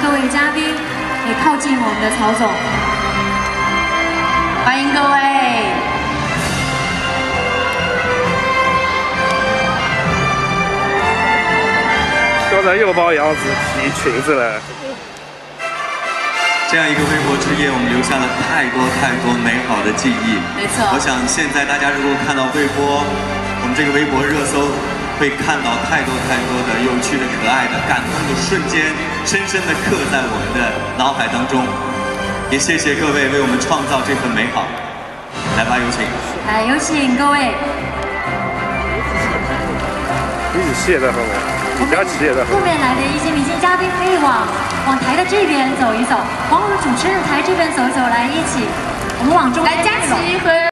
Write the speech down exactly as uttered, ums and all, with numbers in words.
各位嘉宾也靠近我们的曹总，欢迎各位。 刚才又帮杨子提裙子了。 这样一个微博之夜，我们留下了太多太多美好的记忆。 没错。我想现在大家如果看到微博，我们这个微博热搜。 会看到太多太多的有趣的、可爱的、感动的瞬间，深深的刻在我们的脑海当中。也谢谢各位为我们创造这份美好。来吧，有请。 来，有请各位。 李子柒也在后面，李佳琦也在后面。 后面来的一些明星嘉宾可以往往台的这边走一走，往我们主持人台这边走一走，来一起，我们往中间。来，佳琦和。